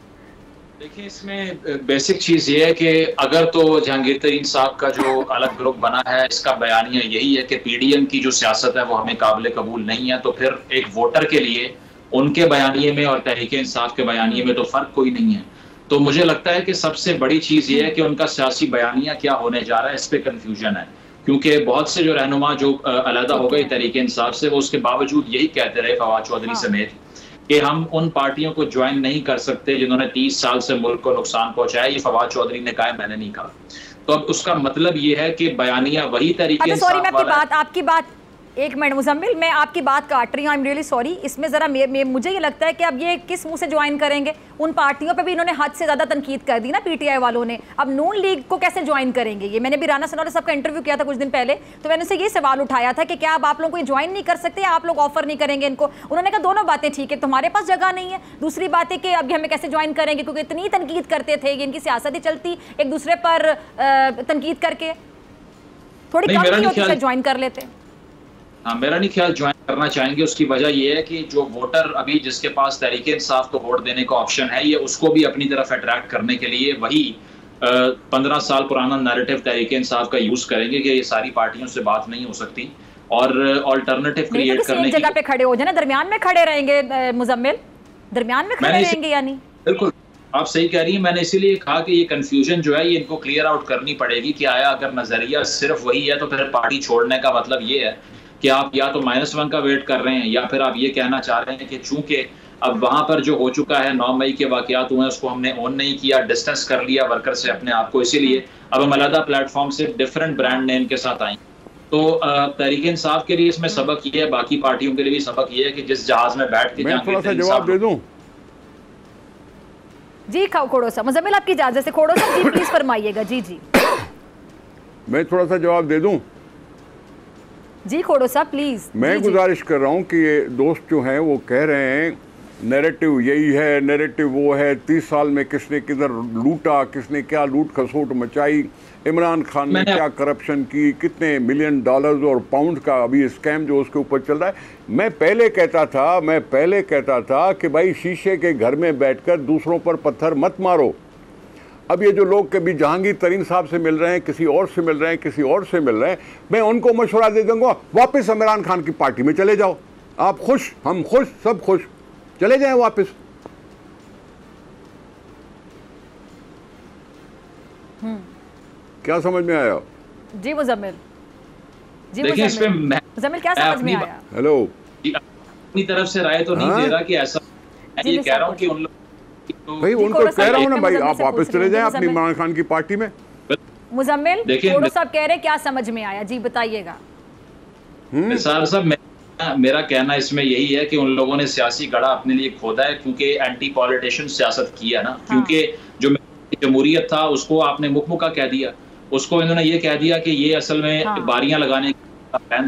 देखिए, इसमें बेसिक चीज़ ये है कि अगर तो जहांगीर तरीन साहब का जो अलग ग्रुप बना है, इसका बयानिया यही है कि पीडीएम की जो सियासत है वो हमें काबिल कबूल नहीं है, तो फिर एक वोटर के लिए उनके बयानिए में और तहरीक इंसाफ के बयानिए में तो फ़र्क कोई नहीं है। तो मुझे लगता है कि सबसे बड़ी चीज़ ये है कि उनका सियासी बयानिया क्या होने जा रहा है, इस पर कन्फ्यूजन है, क्योंकि बहुत से जो रहनुमा जो अलहदा हो गए तहरीक इंसाफ से, वो उसके बावजूद यही कहते रहे, फवाद चौधरी समेत, कि हम उन पार्टियों को ज्वाइन नहीं कर सकते जिन्होंने तीस साल से मुल्क को नुकसान पहुंचाया। ये फवाद चौधरी ने कहा, मैंने नहीं कहा। तो अब उसका मतलब ये है कि बयानिया वही तरीके। अच्छा सॉरी, मैं आपकी बात आपकी बात एक मिनट मुजम्मिल, मैं आपकी बात काट रही हूँ, आई एम रियली सॉरी। इसमें ज़रा मुझे ये लगता है कि अब ये किस मुंह से ज्वाइन करेंगे। उन पार्टियों पे भी इन्होंने हद से ज़्यादा तनकीद कर दी ना पीटीआई वालों ने, अब नून लीग को कैसे ज्वाइन करेंगे। ये मैंने भी राना सनौरी साहब का इंटरव्यू किया था कुछ दिन पहले, तो मैंने उनसे ये सवाल उठाया था कि क्या अब आप लोग को ज्वाइन नहीं कर सकते, आप लोग ऑफर नहीं करेंगे इनको। उन्होंने कहा दोनों बातें ठीक है, तुम्हारे पास जगह नहीं है, दूसरी बात है कि अभी हमें कैसे ज्वाइन करेंगे, क्योंकि इतनी तनकीद करते थे कि इनकी सियासत ही चलती एक दूसरे पर तनकीद करके, थोड़ी कम नहीं होती ज्वाइन कर लेते। हाँ, मेरा नहीं ख्याल ज्वाइन करना चाहेंगे। उसकी वजह यह है कि जो वोटर अभी जिसके पास तहरीक इंसाफ को वोट देने का ऑप्शन है, ये उसको भी अपनी तरफ अट्रैक्ट करने के लिए वही पंद्रह साल पुराना नैरेटिव तहरीक इंसाफ का यूज करेंगे कि ये सारी पार्टियों से बात नहीं हो सकती, और ऑल्टरनेटिव क्रिएट करने की जगह पे खड़े हो जाए, दरमियान में खड़े रहेंगे। मुजम्मिल दरमियान में खड़े रहेंगे यानी। बिल्कुल आप सही कह रही हैं। मैंने इसीलिए कहा कि ये कंफ्यूजन जो है ये इनको क्लियर आउट करनी पड़ेगी कि आया अगर नजरिया सिर्फ वही है तो फिर पार्टी छोड़ने का मतलब ये है कि आप या तो माइनस वन का वेट कर रहे हैं, या फिर आप ये कहना चाह रहे हैं कि चूंकि अब वहां पर जो हो चुका है, नौ मई के वाकयात हुए, उसको हमने ऑन नहीं किया, डिस्टेंस कर लिया वर्कर से अपने आप को, इसीलिए अब हम अलग प्लेटफॉर्म से डिफरेंट ब्रांड नेम के साथ आए। तो तहरीक इंसाफ के लिए इसमें सबक ये है, बाकी पार्टियों के लिए भी सबक ये है कि जिस जहाज में बैठ के जवाब दे दूं। जी खोड़ो साहब, मुजम्मिल आपकी इजाजत से खोड़ो साहब जी प्लीज फरमाइएगा। जी जी मैं थोड़ा सा जवाब दे दूं। जी खोड़ो साहब प्लीज। मैं गुजारिश कर रहा हूं कि ये दोस्त जो हैं वो कह रहे हैं नैरेटिव यही है, नैरेटिव वो है, तीस साल में किसने किधर लूटा, किसने क्या लूट खसोट मचाई, इमरान खान ने क्या करप्शन की, कितने मिलियन डॉलर्स और पाउंड का अभी स्कैम जो उसके ऊपर चल रहा है। मैं पहले कहता था मैं पहले कहता था कि भाई शीशे के घर में बैठकर दूसरों पर पत्थर मत मारो। अब ये जो लोग कभी जहांगीर तरीन साहब से मिल रहे हैं, किसी और से मिल रहे हैं, किसी और से मिल रहे हैं, मैं उनको मशवरा दे दूंगा वापस इमरान खान की पार्टी में चले जाओ। आप खुश, हम खुश, सब खुश, चले जाएं वापस। क्या समझ में आया? जी मुजम्मिल, जी देखिए इसमें मुजम्मिल क्या समझ में आया? हेलो, अपनी तरफ से राय तो नहीं दे रहा कि ऐसा, ये कह रहा हूं कि उन लोग भाई उनको कह रहा हूं ना भाई आप वापस चले जाएं अपनी इमरान खान की पार्टी में। मुजम्मिल खोड़ो साहब कह रहे क्या समझ में आया, जी बताइएगा। निसार साहब, मेरा कहना इसमें यही है कि उन लोगों ने सियासी गड़ा अपने लिए खोदा है, क्योंकि एंटी पॉलिटिशियन सियासत की है ना। हाँ। क्योंकि जो जमहूरियत था उसको आपने मुखमुखा कह दिया, उसको इन्होंने ये कह दिया कि ये असल में हाँ। बारियां लगाने का प्लान था।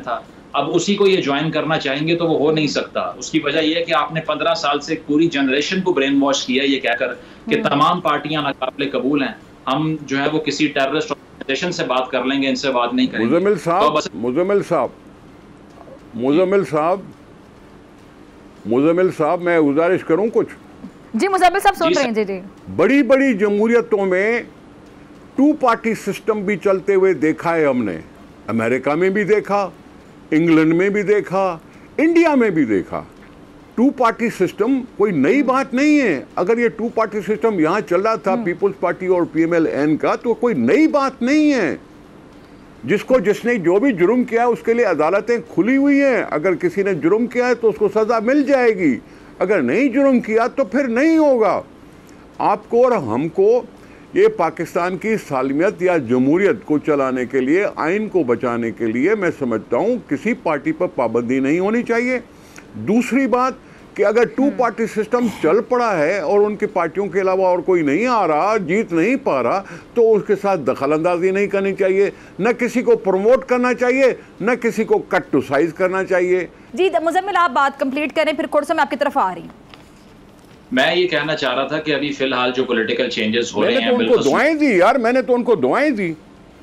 अब उसी को ये ज्वाइन करना चाहेंगे तो वो हो नहीं सकता। उसकी वजह यह है कि आपने पंद्रह साल से पूरी जनरेशन को ब्रेन वॉश किया ये कहकर कि तमाम पार्टियां नाकाबिले कबूल हैं, हम जो है वो किसी टेररिस्ट ऑर्गेनाइजेशन से बात कर लेंगे, इनसे बात नहीं करेंगे। मुजम्मिल साहब, मुजम्मिल साहब, मुजम्मिल साहब, मुजम्मिल साहब, मैं गुजारिश करूं कुछ? जी मुजम्मिल साहब सुन रहे हैं। जी जी बड़ी बड़ी जमहूरियतों में टू पार्टी सिस्टम भी चलते हुए देखा है हमने, अमेरिका में भी देखा, इंग्लैंड में भी देखा, इंडिया में भी देखा। टू पार्टी सिस्टम कोई नई बात नहीं है। अगर ये टू पार्टी सिस्टम यहाँ चल रहा था पीपल्स पार्टी और पीएमएल-एन का, तो कोई नई बात नहीं है। जिसको जिसने जो भी जुर्म किया है उसके लिए अदालतें खुली हुई हैं। अगर किसी ने जुर्म किया है तो उसको सज़ा मिल जाएगी, अगर नहीं जुर्म किया तो फिर नहीं होगा। आपको और हमको ये पाकिस्तान की सालमियत या जमहूरियत को चलाने के लिए, आइन को बचाने के लिए, मैं समझता हूँ किसी पार्टी पर पाबंदी नहीं होनी चाहिए। दूसरी बात कि अगर टू पार्टी सिस्टम चल पड़ा है और उनकी पार्टियों के अलावा और कोई नहीं आ रहा, जीत नहीं पा रहा, तो उसके साथ दखल अंदाजी नहीं करनी चाहिए, न किसी को प्रमोट करना चाहिए, न किसी को कट टू साइज करना चाहिए। जी मुजम्मिल आप बात कंप्लीट करें, फिर खुद से मैं आपकी तरफ आ रही हूँ। मैं ये कहना चाह रहा था कि अभी फिलहाल जो पॉलिटिकल चेंजेस हो रहे हैं, मैंने तो उनको दुआएं दी यार, मैंने तो उनको दुआएं दी।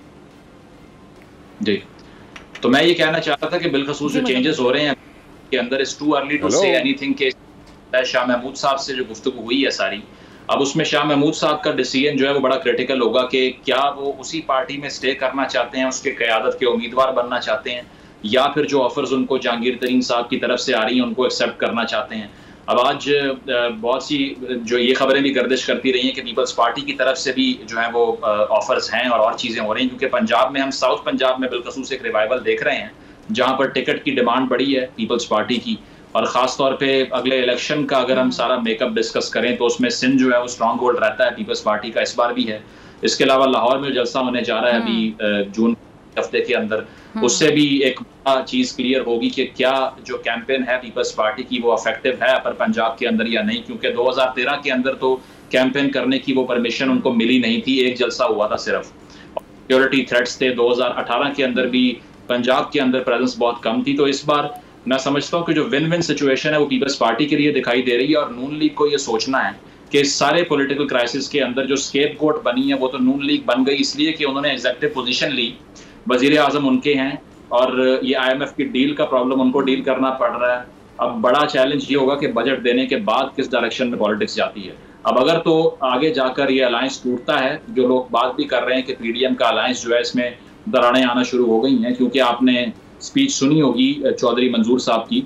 जी, तो मैं ये कहना चाह रहा था कि बिलखसूस जो चेंजेस हो रहे हैं के अंदर, is too early to say anything के शाह महमूद साहब से जो गुफ्तगू हुई है सारी, अब उसमें शाह महमूद साहब का डिसीजन जो है वो बड़ा क्रिटिकल होगा कि क्या वो उसी पार्टी में स्टे करना चाहते हैं, उसके क़यादत के उम्मीदवार बनना चाहते हैं, या फिर जो ऑफर्स उनको जहांगीर तरीन साहब की तरफ से आ रही हैं उनको एक्सेप्ट करना चाहते हैं। अब आज बहुत सी जो ये खबरें भी गर्दिश करती रही हैं कि पीपल्स पार्टी की तरफ से भी जो है वो ऑफर्स हैं और और चीज़ें हो रही हैं, क्योंकि पंजाब में हम साउथ पंजाब में बिलखसूस एक रिवाइवल देख रहे हैं जहाँ पर टिकट की डिमांड बढ़ी है पीपल्स पार्टी की, और ख़ास तौर पे अगले इलेक्शन का अगर हम सारा मेकअप डिस्कस करें तो उसमें सिंध जो है वो स्ट्रॉन्ग होल्ड रहता है पीपल्स पार्टी का, इस बार भी है। इसके अलावा लाहौर में जलसा होने जा रहा है अभी जून हफ्ते के अंदर, उससे भी एक चीज क्लियर होगी कि क्या जो कैंपेन है पीपल्स पार्टी की वो इफेक्टिव है पर पंजाब के अंदर या नहीं, क्योंकि दो हज़ार तेरह के अंदर तो कैंपेन करने की वो परमिशन उनको मिली नहीं थी, एक जलसा हुआ था सिर्फ, सिक्योरिटी थ्रेट्स थे। दो हज़ार अठारह के अंदर भी पंजाब के अंदर प्रेजेंस बहुत कम थी। तो इस बार मैं समझता हूँ कि जो विन विन सिचुएशन है वो पीपल्स पार्टी के लिए दिखाई दे रही है, और नून लीग को ये सोचना है कि इस सारे पॉलिटिकल क्राइसिस के अंदर जो स्केपगोट बनी है वो तो नून लीग बन गई इसलिए कि उन्होंने एग्जेक्टिव पोजीशन ली, वजीर आजम उनके हैं, और ये आईएमएफ की डील का प्रॉब्लम उनको डील करना पड़ रहा है। अब बड़ा चैलेंज ये होगा कि बजट देने के बाद किस डायरेक्शन में पॉलिटिक्स जाती है। अब अगर तो आगे जाकर ये अलायंस टूटता है, जो लोग बात भी कर रहे हैं कि पीडीएम का अलायंस जो है इसमें दरारें आना शुरू हो गई हैं, क्योंकि आपने स्पीच सुनी होगी चौधरी मंजूर साहब की,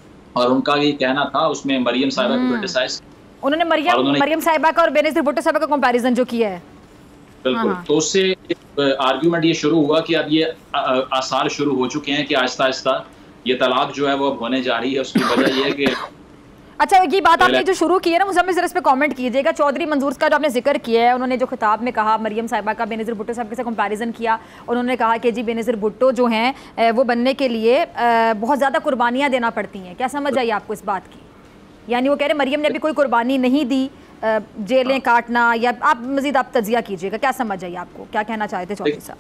और उनका ये कहना था उसमें मरियम साहिबा को क्रिटिसाइज, उन्होंने मरियम मरियम साहिबा का और बेनज़ीर भुट्टो साहिबा का कंपैरिजन जो किया है, बिल्कुल, तो उससे आर्ग्यूमेंट ये शुरू हुआ कि अब ये आसार शुरू हो चुके हैं कि आहिस्ता आहिस्ता ये तलाक जो है वो अब होने जा रही है। उसकी वजह ये है कि अच्छा ये बात आपने जो शुरू की है ना मुझे जरा इस पे कमेंट कीजिएगा। चौधरी मंजूर का जो आपने जिक्र किया है, उन्होंने जो खिताब में कहा मरियम साहिबा का बेनज़ीर भुट्टो साहब के साथ कंपैरिजन किया, उन्होंने कहा कि जी बेनज़ीर भुट्टो जो हैं वो बनने के लिए बहुत ज़्यादा कुर्बानियाँ देना पड़ती हैं। क्या समझ आई आपको इस बात की? यानी वो कह रहे मरियम ने भी कोई कुर्बानी नहीं दी, जेलें काटना, या आप मजीद आप तजिया कीजिएगा, क्या समझ आई आपको, क्या कहना चाहते चौधरी साहब?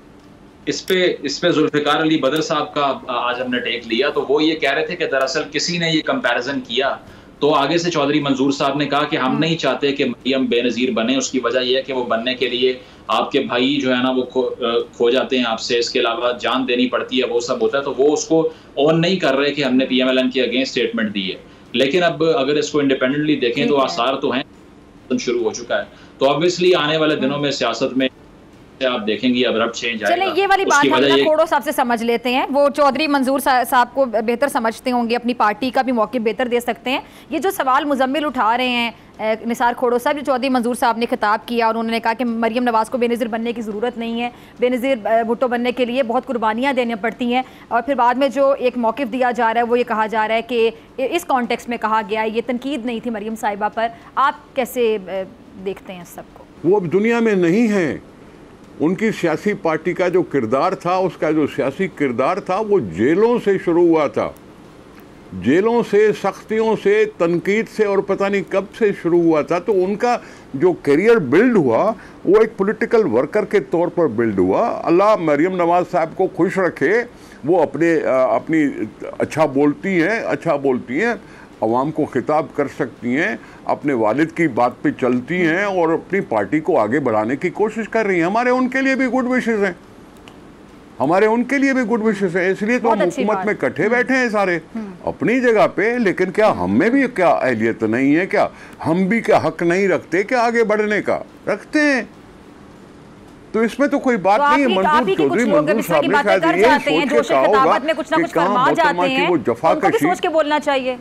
इस पे इस पे जुल्फ़िकार अली बदर साहब का आज हमने टेक लिया, तो वो ये कह रहे थे कि दरअसल किसी ने ये कंपैरिजन किया, तो आगे से चौधरी मंजूर साहब ने कहा कि हम नहीं चाहते कि मरियम बेनज़ीर बने। उसकी वजह यह है कि वो बनने के लिए आपके भाई जो है ना वो खो, खो जाते हैं आपसे, इसके अलावा जान देनी पड़ती है, वो सब होता है। तो वो उसको ऑन नहीं कर रहे कि हमने पीएमएलएन के अगेंस्ट स्टेटमेंट दी है। लेकिन अब अगर इसको इंडिपेंडेंटली देखें तो आसार तो हैं, शुरू हो चुका है। तो ऑब्वियसली आने वाले दिनों में सियासत में आप देखेंगे अब चेंज आएगा। चलिए ये वाली बात हम ना खोड़ो साहब से समझ लेते हैं, वो चौधरी मंजूर साहब को बेहतर समझते होंगे, अपनी पार्टी का भी मौके बेहतर दे सकते हैं। ये जो सवाल मुजम्मिल उठा रहे हैं निसार खोड़ो साहब, जो चौधरी मंजूर साहब ने खिताब किया और उन्होंने कहा कि मरियम नवाज़ को बेनज़ीर बनने की ज़रूरत नहीं है, बेनज़ीर भुट्टो बनने के लिए बहुत कुर्बानियाँ देनी पड़ती हैं, और फिर बाद में जो एक मौक़िफ़ दिया जा रहा है वो ये कहा जा रहा है कि इस कॉन्टेक्स्ट में कहा गया, ये तनकीद नहीं थी मरियम साहिबा पर। आप कैसे देखते हैं सबको? वो अब दुनिया में नहीं है। उनकी सियासी पार्टी का जो किरदार था, उसका जो सियासी किरदार था वो जेलों से शुरू हुआ था। जेलों से, सख्तियों से, तनकीद से और पता नहीं कब से शुरू हुआ था। तो उनका जो करियर बिल्ड हुआ वो एक पॉलिटिकल वर्कर के तौर पर बिल्ड हुआ। अल्लाह मरियम नवाज साहब को खुश रखे, वो अपने अपनी अच्छा बोलती हैं, अच्छा बोलती हैं, अवाम को खिताब कर सकती हैं, अपने वालिद की बात पे चलती हैं और अपनी पार्टी को आगे बढ़ाने की कोशिश कर रही हैं। हमारे उनके लिए भी गुड विशेस हैं, हमारे उनके लिए भी गुड विशेस हैं। इसलिए तो हम हुकूमत में इकट्ठे बैठे हैं सारे अपनी जगह पे। लेकिन क्या हम में भी क्या अहलियत नहीं है? क्या हम भी क्या हक नहीं रखते क्या आगे बढ़ने का? रखते हैं। तो इसमें तो कोई बात नहीं है। मंजूर चौधरी मंजूर साहब ने शायद ये सोच के कहा होगा कि कहाँ मोहतरमा की वो जफाकशी, सोच के बोलना चाहिए।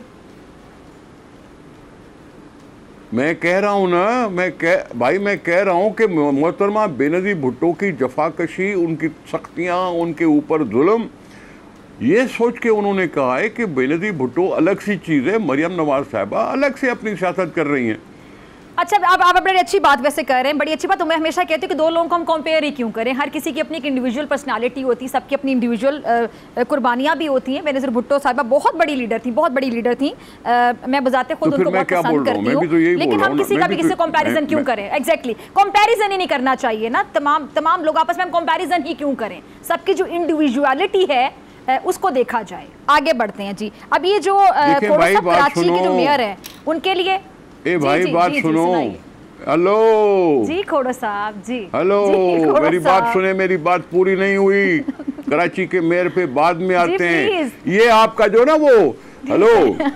मैं कह रहा हूं ना, मैं कह भाई मैं कह रहा हूं कि मोहतरमा बेनज़ीर भुट्टो की जफाकशी, उनकी सख्तियां, उनके ऊपर जुल्म, ये सोच के उन्होंने कहा है कि बेनज़ीर भुट्टो अलग सी चीज़ है, मरियम नवाज साहिबा अलग से अपनी सियासत कर रही हैं। अच्छा, आप आप बड़ी अच्छी बात वैसे कर रहे हैं, बड़ी अच्छी बात। तो मैं हमेशा कहती हूँ कि दो लोगों को हम कंपेयर ही क्यों करें? हर किसी की अपनी एक इंडिविजुअल पर्सनालिटी होती है, सबकी अपनी इंडिविजुअल कुर्बानियाँ भी होती हैं। बेनज़ीर भुट्टो साहिबा बहुत बड़ी लीडर थी, बहुत बड़ी लीडर थी। मैं बजाते खुद उनको बहुत पसंद करती हूँ, लेकिन हम किसी का भी किसी कंपैरिजन क्यों करें? एग्जैक्टली, कंपैरिजन ही नहीं करना चाहिए ना। तमाम तमाम लोग आपस में हम कंपैरिजन ही क्यों करें? सबकी जो इंडिविजुअलिटी है उसको देखा जाए। आगे बढ़ते हैं जी। अब ये जो कराची के जो मेयर है उनके लिए, ए भाई जी, बात जी, सुनो। हेलो जी खोड़ो साहब जी। हेलो, मेरी बात सुने, मेरी बात पूरी नहीं हुई। कराची के मेयर पे बाद में आते हैं। ये आपका जो ना वो हेलो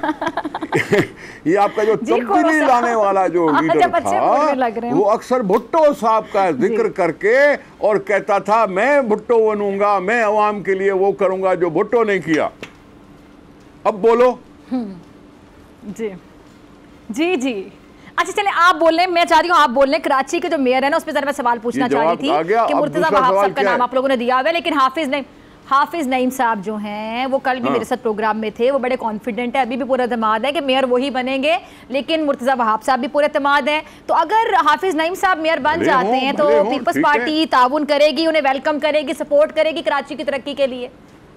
ये आपका जो तब्दीली लाने वाला जो लीडर था वो अक्सर भुट्टो साहब का जिक्र करके और कहता था मैं भुट्टो बनूंगा, मैं अवाम के लिए वो करूंगा जो भुट्टो नहीं किया। अब बोलो जी जी जी। अच्छा चले आप बोल रहे हैं, मैं चाह रही हूँ आप बोल रहे हैं। कराची के जो मेयर है ना उस पर जरा मैं सवाल पूछना चाह रही थी कि मुर्तजा वहाब साहब का नाम आप लोगों ने दिया हुआ है, लेकिन हाफिज नहीं हाफिज नईम साहब जो हैं वो कल भी हाँ। मेरे साथ प्रोग्राम में थे, वो बड़े कॉन्फिडेंट है, अभी भी पूरा एतमाद है कि मेयर वही बनेंगे, लेकिन मुर्तजा वहाब साहब भी पूरे एतमाद है। तो अगर हाफिज नईम साहब मेयर बन जाते हैं तो पीपल्स पार्टी ताउन करेगी, उन्हें वेलकम करेगी, सपोर्ट करेगी कराची की तरक्की के लिए?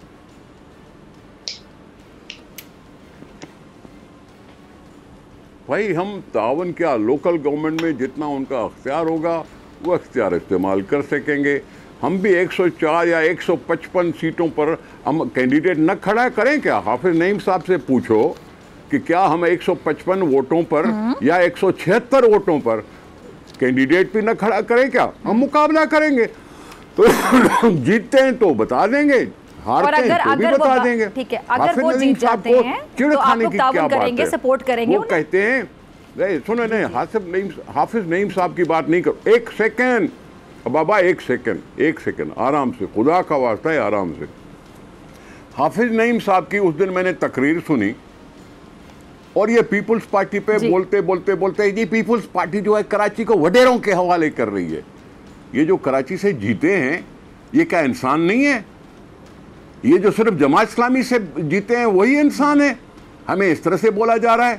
भाई हम तावन क्या, लोकल गवर्नमेंट में जितना उनका अख्तियार होगा वो अख्तियार इस्तेमाल कर सकेंगे। हम भी एक सौ चार या एक सौ पचपन सीटों पर हम कैंडिडेट न खड़ा करें क्या? हाफिज नईम साहब से पूछो कि क्या हम एक सौ पचपन वोटों पर या एक सौ छिहत्तर वोटों पर कैंडिडेट भी न खड़ा करें क्या? हम मुकाबला करेंगे। तो जीतते हैं तो बता देंगे, हारते हैं तो भी बता देंगे। ठीक है, अगर वो जीत जाते हैं तो आप लोग ताउन करेंगे, सपोर्ट करेंगे। वो कहते हैं नहीं सुनो नहीं, हाफिज नईम हाफिज नईम साहब की बात नहीं करो। एक सेकेंड बाबा, एक सेकेंड एक सेकेंड आराम से, खुदा का वास्ता है आराम से। हाफिज नईम साहब की उस दिन मैंने तकरीर सुनी और ये पीपल्स पार्टी पे बोलते बोलते बोलते ये पीपल्स पार्टी जो है कराची को वडेरों के हवाले कर रही है। ये जो कराची से जीते हैं ये क्या इंसान नहीं है? ये जो सिर्फ जमात इस्लामी से जीते हैं वही इंसान है? हमें इस तरह से बोला जा रहा है,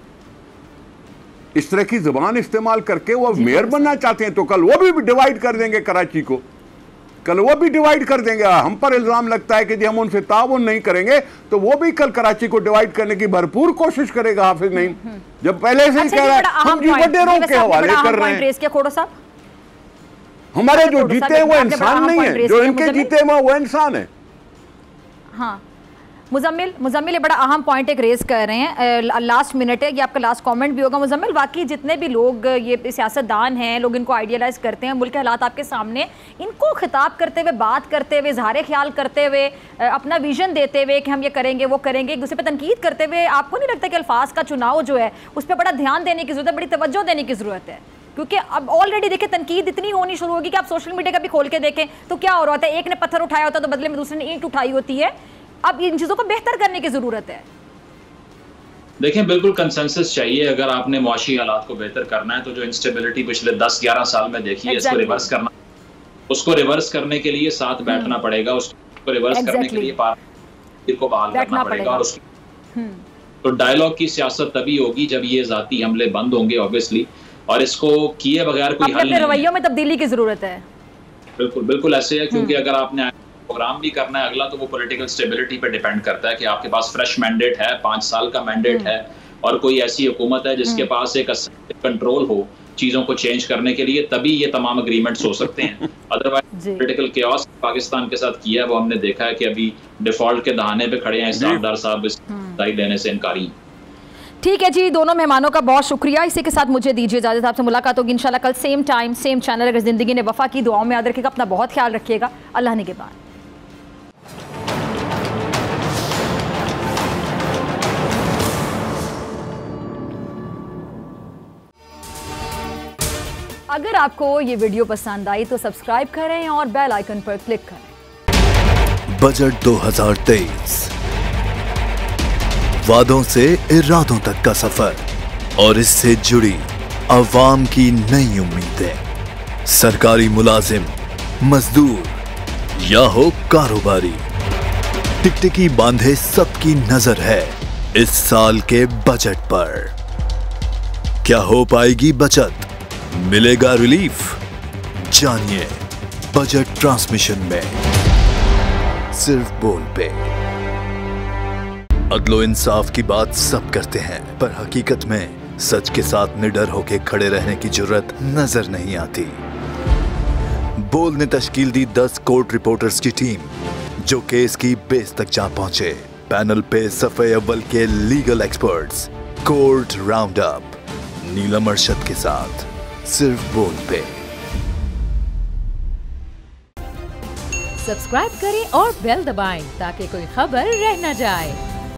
इस तरह की जुबान इस्तेमाल करके वो मेयर बनना चाहते हैं। तो कल वो भी डिवाइड कर देंगे कराची को, कल वो भी डिवाइड कर देंगे। हम पर इल्जाम लगता है कि हम उनसे ताउन नहीं करेंगे तो वो भी कल कराची को डिवाइड करने की भरपूर कोशिश करेगा हाफिज नईम, जब पहले से ही कह रहा है हम जी वडेरों के हवाले कर रहे हैं। हमारे जो जीते हैं वो इंसान नहीं है, जो इनके जीते हैं वो इंसान है। हाँ मुजम्मिल मुजम्मिल ये बड़ा अहम पॉइंट एक रेज कर रहे हैं, लास्ट मिनट है, ये आपका लास्ट कमेंट भी होगा मुजम्मिल। वाकई जितने भी लोग ये सियासतदान हैं, लोग इनको आइडियलाइज करते हैं, मुल्क के हालात आपके सामने, इनको खिताब करते हुए, बात करते हुए, इजहार ख्याल करते हुए, अपना विजन देते हुए कि हम ये करेंगे वो करेंगे, एक दूसरे पर तनकीद करते हुए, आपको नहीं लगता कि अल्फाज का चुनाव जो है उस पर बड़ा ध्यान देने की ज़रूरत है, बड़ी तवज्जो देने की ज़रूरत है? क्योंकि अब ऑलरेडी देखिए तनकीद इतनी होनी शुरू होगी कि आप सोशल मीडिया का भी खोल के देखें तो क्या हो रहा होता है, एक ने पत्थर उठाया होता है तो बदले में दूसरे ने ईंट उठाई होती है। अब इन चीजों को बेहतर करने की जरूरत है। देखें बिल्कुल कंसेंसस चाहिए। अगर आपने मुआशी हालात को बेहतर करना है तो जो इंस्टेबिलिटी पिछले दस ग्यारह साल में देखी है exactly. इसको रिवर्स करना, उसको रिवर्स करने के लिए साथ बैठना पड़ेगा, उसको रिवर्स exactly. करने के लिए पार्टी को बहाल करना पड़ेगा और उसकी तो डायलॉग की सियासत तभी होगी जब ये जाती हमले बंद होंगे ऑब्वियसली, और इसको किए बगैर कोई हल नहीं। रवैयों में तब्दीली की जरूरत है। बिल्कुल बिल्कुल ऐसे है, क्योंकि अगर आपने प्रोग्राम भी करना है अगला, तो वो पॉलिटिकल स्टेबिलिटी पे डिपेंड करता है कि आपके पास फ्रेश मैंडेट है, पाँच साल का मैंडेट है, और कोई ऐसी हुकूमत है जिसके पास एक कंट्रोल हो चीज़ों को चेंज करने के लिए, तभी ये तमाम अग्रीमेंट्स हो सकते हैं। अदरवाइज पॉलिटिकल केओस पाकिस्तान के साथ किया है वो हमने देखा है कि अभी डिफॉल्ट के दहाने पे खड़े हैं। इस्लामदार साहब इस दाई लेने से इनकारी। ठीक है जी, दोनों मेहमानों का बहुत शुक्रिया। इसी के साथ मुझे दीजिए इजाजत, आपसे मुलाकात होगी इंशाल्लाह कल सेम टाइम सेम चैनल। अगर जिंदगी ने वफा की, दुआओं में याद रखिएगा, अपना बहुत ख्याल रखिएगा। अल्लाह निगहबान। अगर आपको ये वीडियो पसंद आई तो सब्सक्राइब करें और बेल आइकन पर क्लिक करें। बजट दो हज़ार तेईस, वादों से इरादों तक का सफर और इससे जुड़ी अवाम की नई उम्मीदें। सरकारी मुलाजिम, मजदूर या हो कारोबारी, टिकटिकी बांधे सबकी नजर है इस साल के बजट पर। क्या हो पाएगी बचत, मिलेगा रिलीफ? जानिए बजट ट्रांसमिशन में, सिर्फ बोल पे। अदलो इंसाफ की बात सब करते हैं, पर हकीकत में सच के साथ निडर होकर खड़े रहने की जुर्रत नजर नहीं आती। बोल ने तश्कील दी दस कोर्ट रिपोर्टर्स की टीम, जो केस की बेस तक जा पहुंचे। पैनल पे सफे अव्वल के legal experts, court round up, Neelam Arshad के साथ, सिर्फ बोल पे। सब्सक्राइब करें और बेल दबाएं ताकि कोई खबर रह न जाए।